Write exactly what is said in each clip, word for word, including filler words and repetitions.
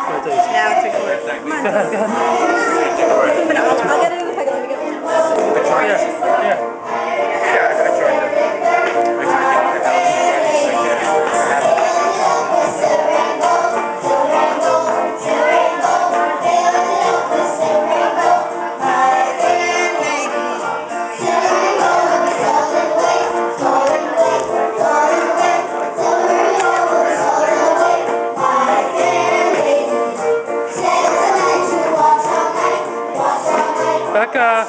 Now it's recording. Come on. But I'll, I'll get it in a second. Let me get one. Yeah, yeah. Becca!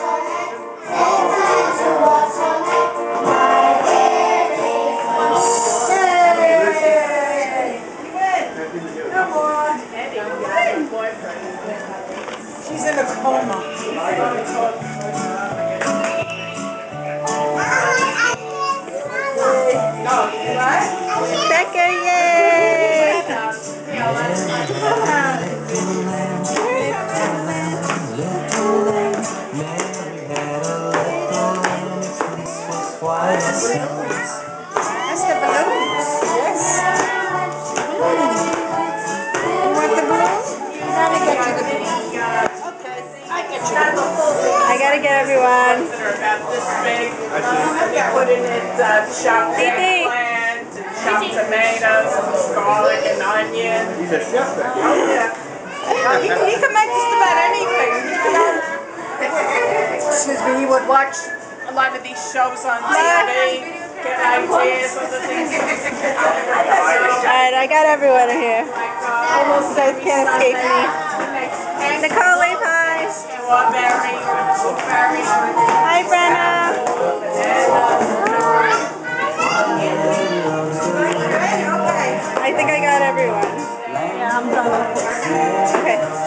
She's in a coma. Becca, yay! That's the balloons. Yes. You want the balloon? Let me get you the balloon. Okay, I get you the balloon. I gotta get everyone. About this big. We put in it uh, chopped eggplant, chopped tomatoes, garlic, and onion. He's a chef then. Oh yeah. He, he can make just about anything. Excuse me. You would watch a lot of these shows on T V, get ideas of the things. Alright, I got everyone here. Almost guys can't escape me. Nicole, wave hi. Strawberry, blueberry, Hi, Brenna. I think I got everyone. Yeah, I'm done. Okay.